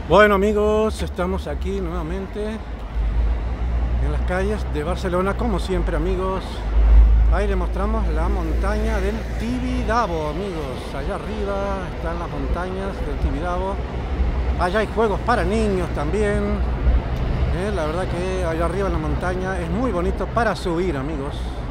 Bueno amigos, estamos aquí nuevamente en las calles de Barcelona, como siempre amigos. Ahí les mostramos la montaña del Tibidabo, amigos. Allá arriba están las montañas del Tibidabo. Allá hay juegos para niños también. La verdad que allá arriba en la montaña es muy bonito para subir, amigos.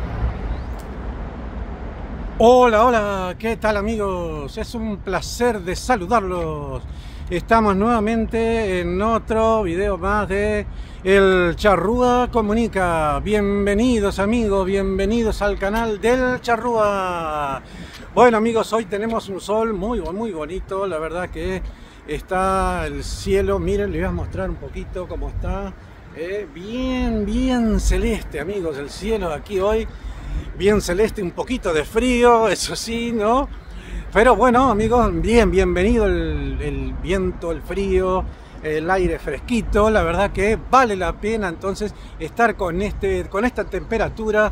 Hola, hola, ¿qué tal amigos? Es un placer de saludarlos. Estamos nuevamente en otro video más de El Charrúa Comunica. Bienvenidos amigos, bienvenidos al canal del Charrúa. Bueno amigos, hoy tenemos un sol muy bonito. La verdad que está el cielo, miren, les voy a mostrar un poquito cómo está. Bien celeste amigos, el cielo aquí hoy. Bien celeste, un poquito de frío, eso sí, ¿no? Pero bueno, amigos, bienvenido el viento, el frío, el aire fresquito. La verdad que vale la pena entonces estar con esta temperatura.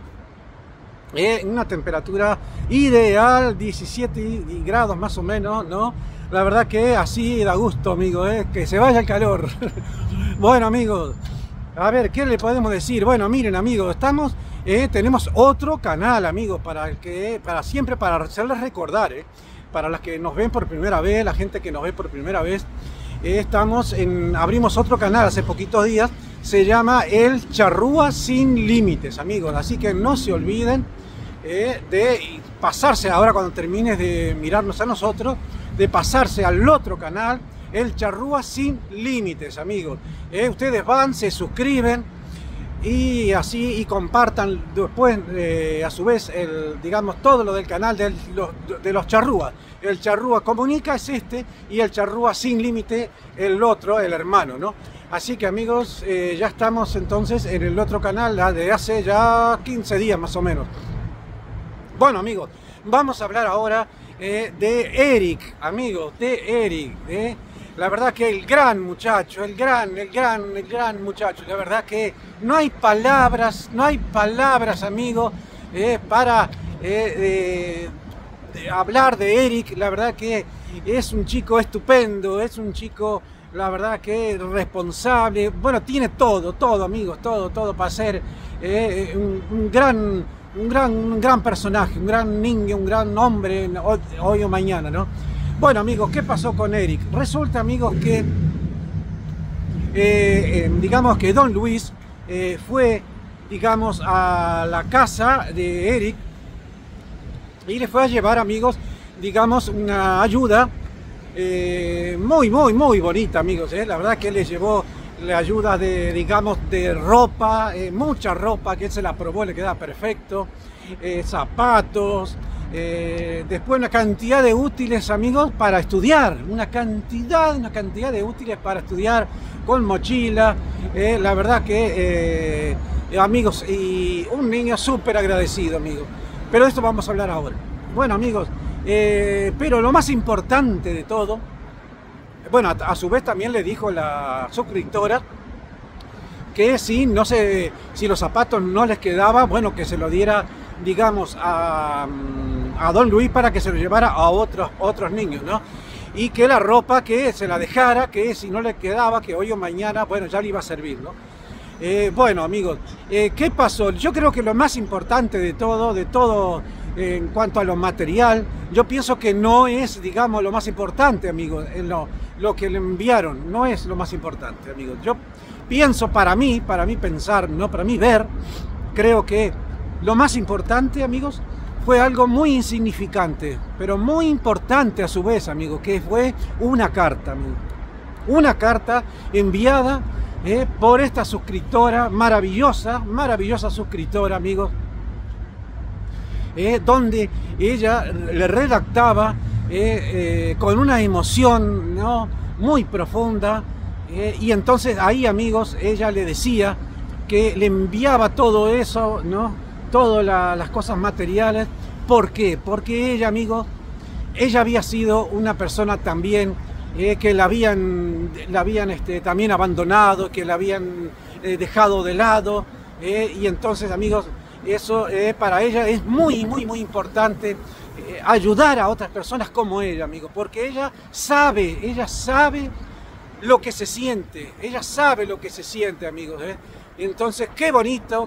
Una temperatura ideal, 17 grados más o menos, ¿no? La verdad que así da gusto, amigos, que se vaya el calor. Bueno, amigos, a ver, ¿qué le podemos decir? Bueno, miren, amigos, tenemos otro canal, amigos, para hacerles recordar, para las que nos ven por primera vez, la gente que nos ve por primera vez, abrimos otro canal hace poquitos días, se llama El Charrúa Sin Límites, amigos, así que no se olviden de pasarse ahora cuando termines de mirarnos a nosotros, de pasarse al otro canal, El Charrúa Sin Límites, amigos. Ustedes van, se suscriben, y así compartan después a su vez digamos todo lo del canal de los charrúas. El Charrúa Comunica es y el Charrúa Sin Límite el otro, el hermano, ¿no? Así que amigos, ya estamos entonces en el otro canal de hace ya 15 días más o menos. Bueno amigos, vamos a hablar ahora de Eric, amigos, de Eric, La verdad que el gran muchacho, el gran muchacho, la verdad que no hay palabras, amigos, para hablar de Eric. La verdad que es un chico estupendo, es un chico, la verdad que responsable, bueno, tiene todo, amigos, todo para ser un gran personaje, un gran niño, un gran hombre hoy o mañana, ¿no? Bueno amigos, ¿qué pasó con Eric? Resulta amigos que digamos que Don Luis fue, digamos, a la casa de Eric y le fue a llevar, amigos, digamos, una ayuda muy bonita, amigos, La verdad que le llevó la ayuda digamos, de ropa, mucha ropa, que él se la probó, le queda perfecto, zapatos, después una cantidad de útiles, amigos, para estudiar, una cantidad de útiles para estudiar, con mochila, la verdad que, amigos, y un niño súper agradecido, amigos. Pero de esto vamos a hablar ahora. Bueno, amigos, pero lo más importante de todo, bueno, a su vez también le dijo la suscriptora que si los zapatos no les quedaba, bueno, que se lo diera, digamos, a Don Luis para que se lo llevara a otros niños, ¿no? Y que la ropa que se la dejara, que si no le quedaba, que hoy o mañana, bueno, ya le iba a servir, ¿no? Bueno, amigos, ¿qué pasó? Yo creo que lo más importante de todo en cuanto a lo material, yo pienso que no es, digamos, lo más importante, amigos, lo que le enviaron, no es lo más importante, amigos. Yo pienso, para mí pensar, no para mí ver, creo que lo más importante, amigos, fue algo muy insignificante, pero muy importante a su vez, amigos, que fue una carta, amigos. Una carta enviada por esta suscriptora, maravillosa suscriptora, amigos, donde ella le redactaba con una emoción, ¿no?, muy profunda, y entonces ahí, amigos, ella le decía que le enviaba todo eso, ¿no?, todas las cosas materiales. ¿Por qué? Porque ella, amigos, ella había sido una persona también que la habían también abandonado, que la habían dejado de lado, y entonces, amigos, eso para ella es muy importante, ayudar a otras personas como ella, amigos, porque ella sabe lo que se siente, ella sabe lo que se siente, amigos, ¿eh? Entonces, qué bonito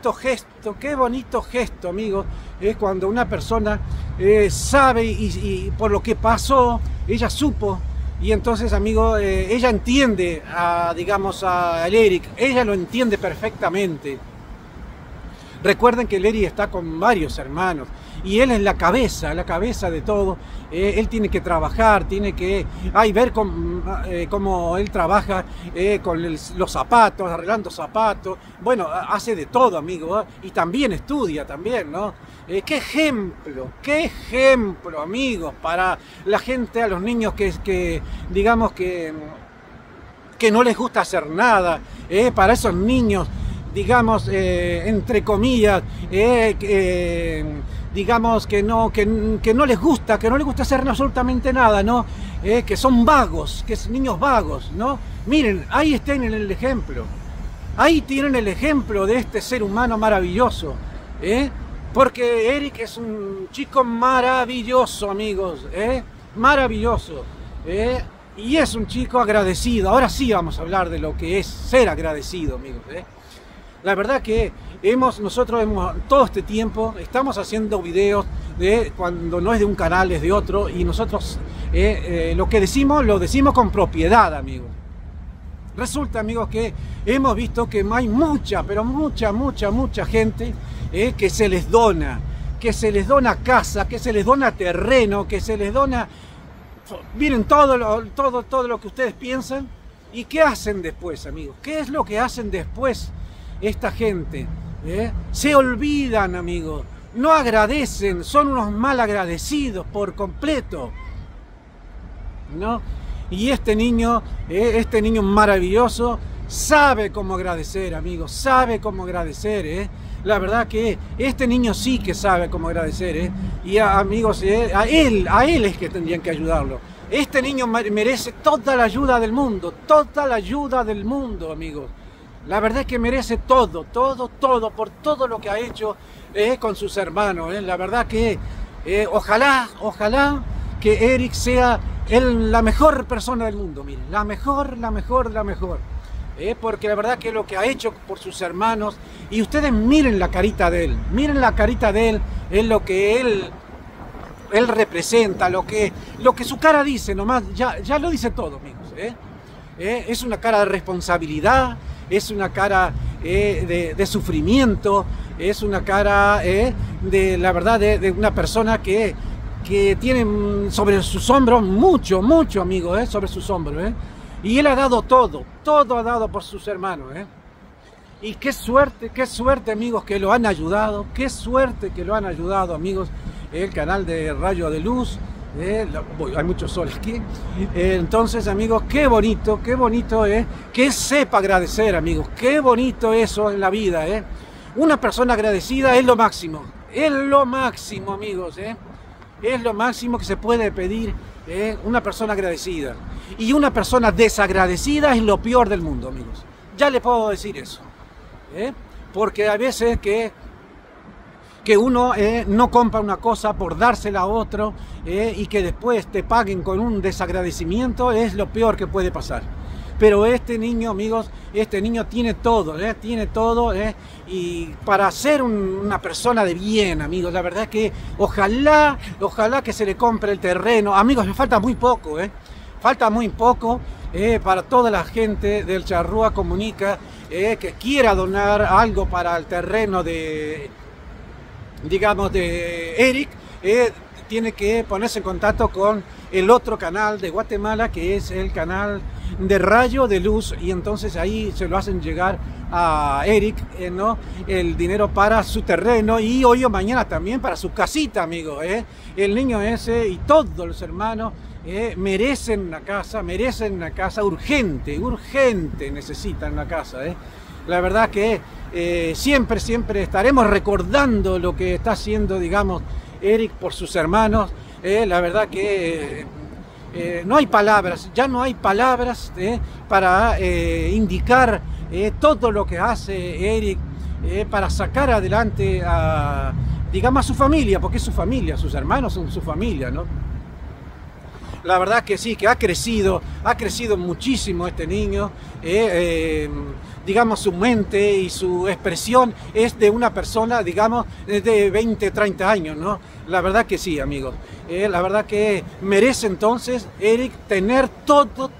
gesto, amigos, es cuando una persona sabe y por lo que pasó, ella supo, y entonces, amigos, ella entiende, digamos, a Eric, ella lo entiende perfectamente. Recuerden que el Eric está con varios hermanos y él es la cabeza de todo. Él tiene que trabajar, tiene que ver cómo él trabaja con los zapatos, arreglando zapatos. Bueno, hace de todo, amigo, ¿eh? Y también estudia, también, ¿no? Qué ejemplo, amigos, para la gente, a los niños que digamos que no les gusta hacer nada, para esos niños, digamos, entre comillas, digamos que no les gusta hacer absolutamente nada, ¿no? Que son vagos, que son niños vagos, ¿no? Miren, ahí tienen el ejemplo. Ahí tienen el ejemplo de este ser humano maravilloso, porque Eric es un chico maravilloso, amigos, maravilloso, y es un chico agradecido. Ahora sí vamos a hablar de lo que es ser agradecido, amigos, La verdad que nosotros todo este tiempo estamos haciendo videos cuando no es de un canal, es de otro, y nosotros lo que decimos, lo decimos con propiedad, amigos. Resulta, amigos, que hemos visto que hay mucha gente que se les dona casa, que se les dona terreno, que se les dona, miren, todo lo que ustedes piensan. ¿Y qué hacen después, amigos? ¿Qué es lo que hacen después? Esta gente se olvidan, amigos, no agradecen, son unos mal agradecidos por completo, ¿no? Y este niño maravilloso sabe cómo agradecer, amigos, sabe cómo agradecer, La verdad que este niño sí que sabe cómo agradecer, Y amigos, a él es que tendrían que ayudarlo. Este niño merece toda la ayuda del mundo, amigos. La verdad es que merece todo por todo lo que ha hecho con sus hermanos. La verdad que ojalá que Eric sea la mejor persona del mundo, miren, la mejor. Porque la verdad que lo que ha hecho por sus hermanos, y ustedes miren la carita de él, es lo que él representa, lo que su cara dice, nomás, ya lo dice todo, amigos. Es una cara de responsabilidad, es una cara de sufrimiento, es una cara de la verdad de una persona que tiene sobre sus hombros mucho, amigos, sobre sus hombros, y él ha dado todo ha dado por sus hermanos, y qué suerte, amigos, que lo han ayudado, amigos, el canal de Rayo de Luz. Hay mucho sol aquí. Entonces, amigos, qué bonito que sepa agradecer, amigos. Qué bonito eso en la vida, Una persona agradecida es lo máximo, amigos, Es lo máximo que se puede pedir, una persona agradecida. Y una persona desagradecida es lo peor del mundo, amigos. Ya les puedo decir eso, porque a veces que uno no compra una cosa por dársela a otro, y que después te paguen con un desagradecimiento, es lo peor que puede pasar. Pero este niño, amigos, tiene todo, y para ser una persona de bien, amigos, la verdad es que ojalá que se le compre el terreno. Amigos, me falta muy poco, para toda la gente del Charrúa Comunica, que quiera donar algo para el terreno digamos, de Eric, tiene que ponerse en contacto con el otro canal de Guatemala, que es el canal de Rayo de Luz, y entonces ahí se lo hacen llegar a Eric, ¿no? El dinero para su terreno, y hoy o mañana también para su casita, amigos, El niño ese y todos los hermanos merecen una casa urgente, necesitan una casa, La verdad que siempre estaremos recordando lo que está haciendo, digamos, Eric por sus hermanos. La verdad que no hay palabras, ya no hay palabras para indicar todo lo que hace Eric para sacar adelante digamos, a su familia, porque es su familia, sus hermanos son su familia, ¿no? la verdad que sí, que ha crecido muchísimo este niño. Digamos, su mente y su expresión es de una persona, digamos, de 20, 30 años, ¿no? La verdad que sí, amigos. La verdad que merece entonces Eric tener todo,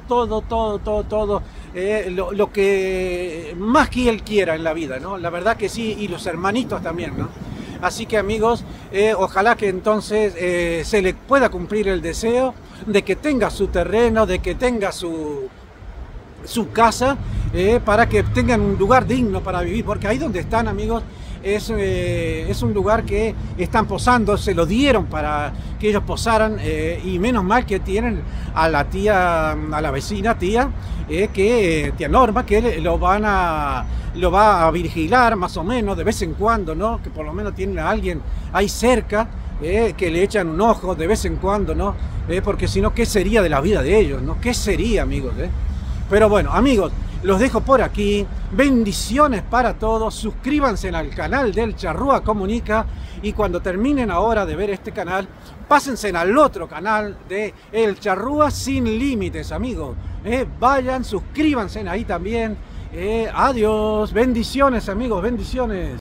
lo que más que él quiera en la vida, ¿no? La verdad que sí, y los hermanitos también, ¿no? Así que, amigos, ojalá que entonces se le pueda cumplir el deseo de que tenga su terreno, de que tenga su casa, para que tengan un lugar digno para vivir, porque ahí donde están, amigos, es un lugar que están posando, se lo dieron para que ellos posaran, y menos mal que tienen a la tía, a la vecina tía Norma, que lo va a vigilar más o menos de vez en cuando, ¿no? Que por lo menos tienen a alguien ahí cerca, que le echan un ojo de vez en cuando, ¿no? Porque si no, ¿qué sería de la vida de ellos, ¿no? ¿Qué sería, amigos? Pero bueno, amigos, los dejo por aquí. Bendiciones para todos. Suscríbanse al canal del Charrúa Comunica. Y cuando terminen ahora de ver este canal, pásense al otro canal de El Charrúa Sin Límites, amigos. Vayan, suscríbanse ahí también. Adiós. Bendiciones, amigos. Bendiciones.